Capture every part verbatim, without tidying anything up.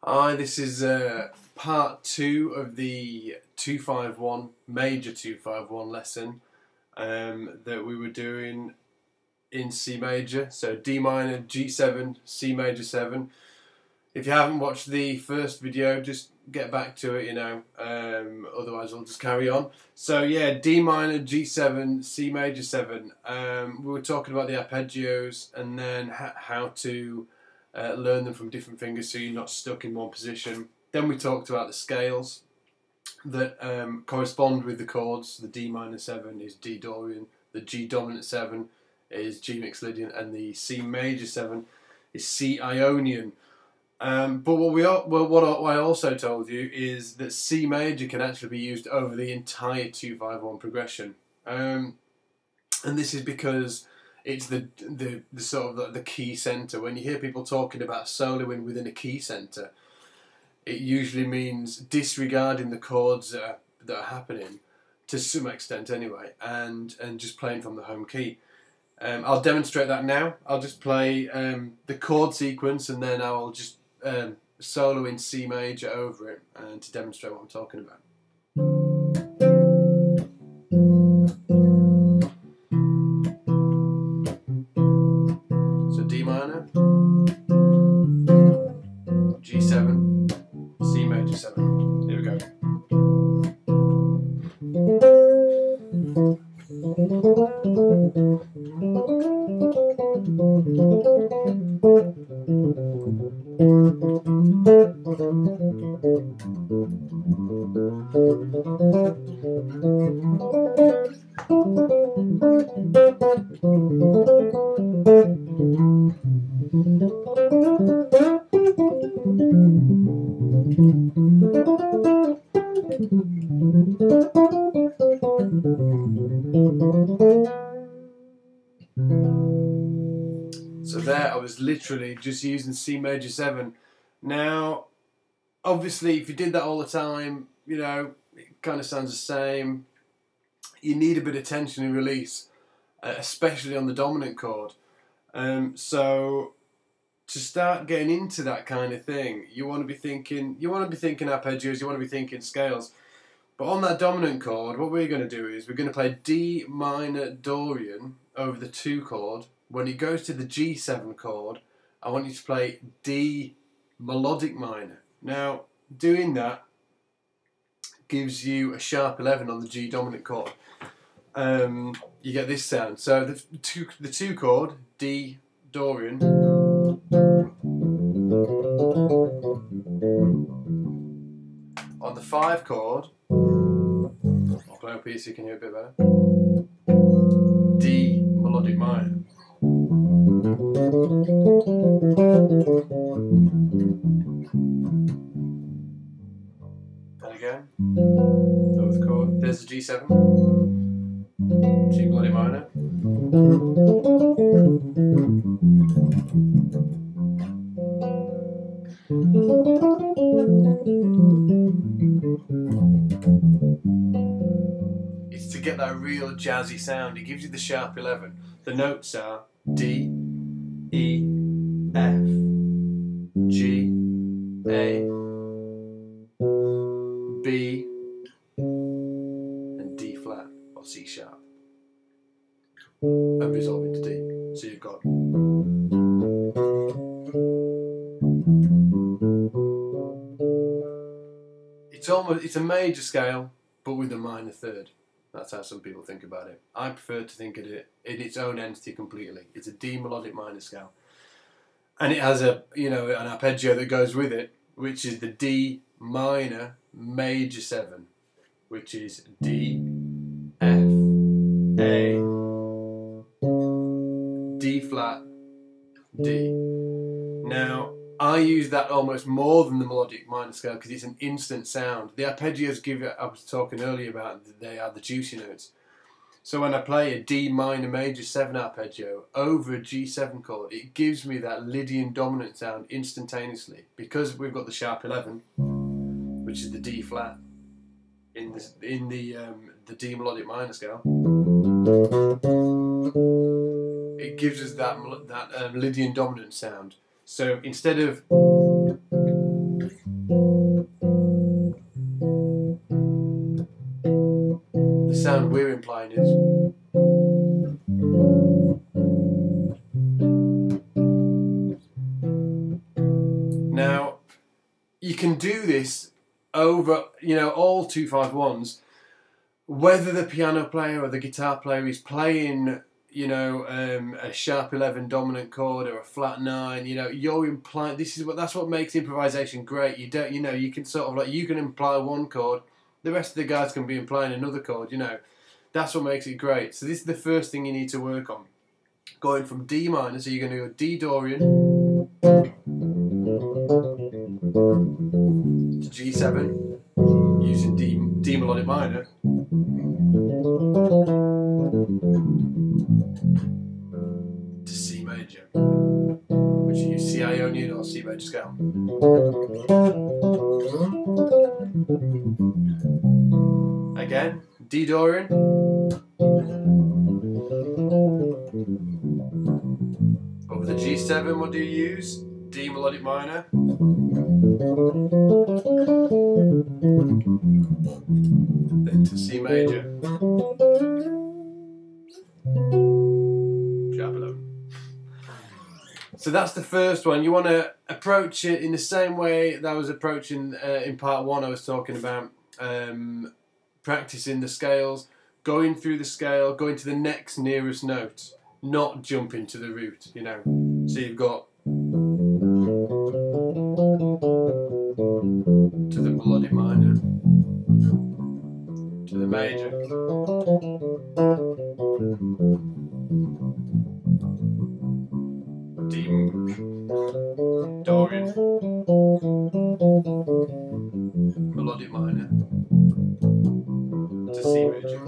Hi, this is uh, part two of the two five one, major two five one lesson um, that we were doing in C major. So D minor, G seven, C major seven. If you haven't watched the first video, just get back to it, you know, um, otherwise we'll just carry on. So yeah, D minor, G seven, C major seven. Um, we were talking about the arpeggios and then ha how to uh, learn them from different fingers so you're not stuck in one position. Then we talked about the scales that um, correspond with the chords. The D minor seven is D Dorian, the G dominant seven is G mixed Lydian, and the C major seven is C Ionian. Um, but what we are, well, what I also told you is that C major can actually be used over the entire two five one progression, um, and this is because it's the the, the sort of the, the key center. When you hear people talking about soloing within a key center, it usually means disregarding the chords that are, that are happening to some extent anyway, and and just playing from the home key. Um, I'll demonstrate that now. I'll just play um, the chord sequence and then I'll just um, solo in C major over it and to demonstrate what I'm talking about. So D minor, G seven, C major seven. Here we go. So there, I was literally just using C major seven. Now, obviously, if you did that all the time, you know, it kind of sounds the same. You need a bit of tension and release, uh, especially on the dominant chord. Um, so, to start getting into that kind of thing, you want to be thinking, you want to be thinking arpeggios, you want to be thinking scales. But on that dominant chord, what we're going to do is we're going to play D minor Dorian over the two chord. When it goes to the G seven chord, I want you to play D melodic minor. Now, doing that gives you a sharp eleven on the G dominant chord. Um, you get this sound. So the two, the two chord, D Dorian, on the five chord, I'll play up here so you can hear a bit better, D melodic minor. And again, over the chord, there's the G seven, G melodic minor. It's to get that real jazzy sound. It gives you the sharp eleven. The notes are D, E, F, G, A, B, and D flat or C sharp, and resolve into D. So you've got it's almost it's a major scale, but with a minor third. That's how some people think about it. I prefer to think of it in its own entity completely. It's a D melodic minor scale, and it has a you know an arpeggio that goes with it, which is the D minor major seven, which is D, F, A, D flat, D. Now, I use that almost more than the melodic minor scale because it's an instant sound. The arpeggios give it, I was talking earlier about, they are the juicy notes. So when I play a D minor major seven arpeggio over a G seven chord, it gives me that Lydian dominant sound instantaneously because we've got the sharp eleven, which is the D flat in the in the um, the D melodic minor scale. It gives us that that um, Lydian dominant sound. So instead of sound we're implying is. Now, you can do this over, you know, all two five ones, whether the piano player or the guitar player is playing, you know, um, a sharp eleven dominant chord or a flat nine. You know, you're implying. This is what that's what makes improvisation great. You don't, you know, you can sort of like you can imply one chord, the rest of the guys can be implying another chord. You know, that's what makes it great. So this is the first thing you need to work on. Going from D minor, so you're going to go D Dorian to G seven using D, D melodic minor to C major, which you use C Ionian or C major scale. Again, D Dorian. Over the G seven, what do you use? D melodic minor. Then to C major. Sharp eleven. So that's the first one. You want to approach it in the same way that I was approaching uh, in part one. I was talking about um, practicing the scales, going through the scale, going to the next nearest note, not jumping to the root, you know. So you've got to the melodic minor, to the major, D Dorian, melodic minor, to C major.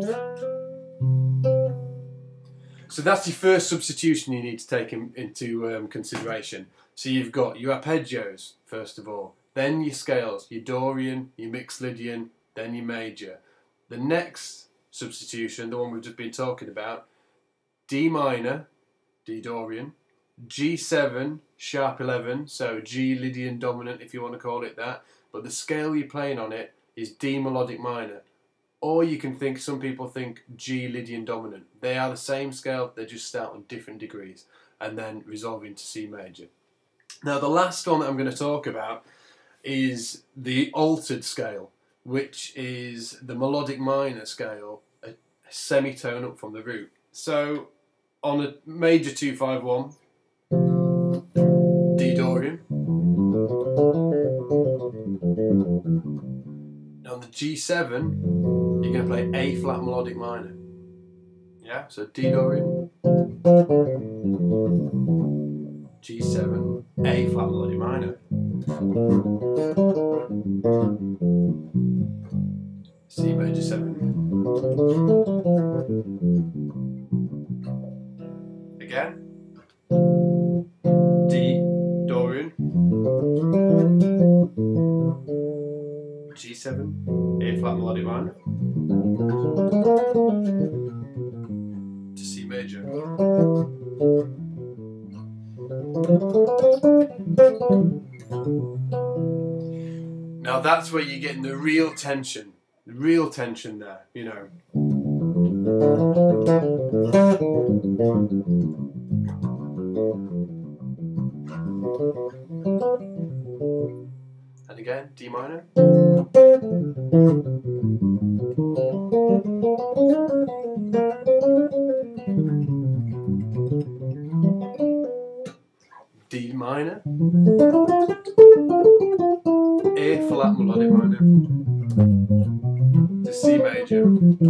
So that's the first substitution you need to take in, into um, consideration. So you've got your arpeggios, first of all, then your scales, your Dorian, your mixed Lydian, then your major. The next substitution, the one we've just been talking about, D minor, D Dorian, G seven, sharp eleven, so G Lydian dominant if you want to call it that, but the scale you're playing on it is D melodic minor. Or you can think, some people think G Lydian dominant. They are the same scale, they just start on different degrees and then resolve into C major. Now the last one that I'm going to talk about is the altered scale, which is the melodic minor scale, a semitone up from the root. So on a major two five one, D Dorian. On the G seven, you're going to play A flat melodic minor. Yeah, so D Dorian, G seven, A flat melodic minor, C major seven. Again, D Dorian, G seven, A flat melodic minor, to C major. Now that's where you're getting the real tension, the real tension there, you know. And again, D minor. D minor, A flat melodic minor, to C major.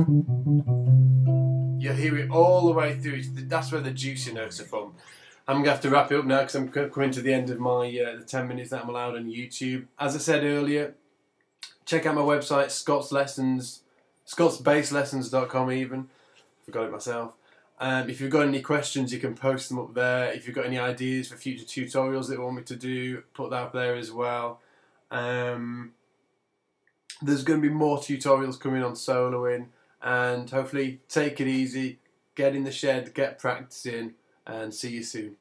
You'll hear it all the way through. That's where the juicy notes are from. I'm going to have to wrap it up now because I'm coming to the end of my uh, the ten minutes that I'm allowed on YouTube. As I said earlier, check out my website, Scott's Lessons, Scott's Bass Lessons dot com even. Forgot it myself. Um, if you've got any questions, you can post them up there. If you've got any ideas for future tutorials that you want me to do, put that up there as well. Um, there's going to be more tutorials coming on soloing, and hopefully take it easy, get in the shed, get practicing, and see you soon.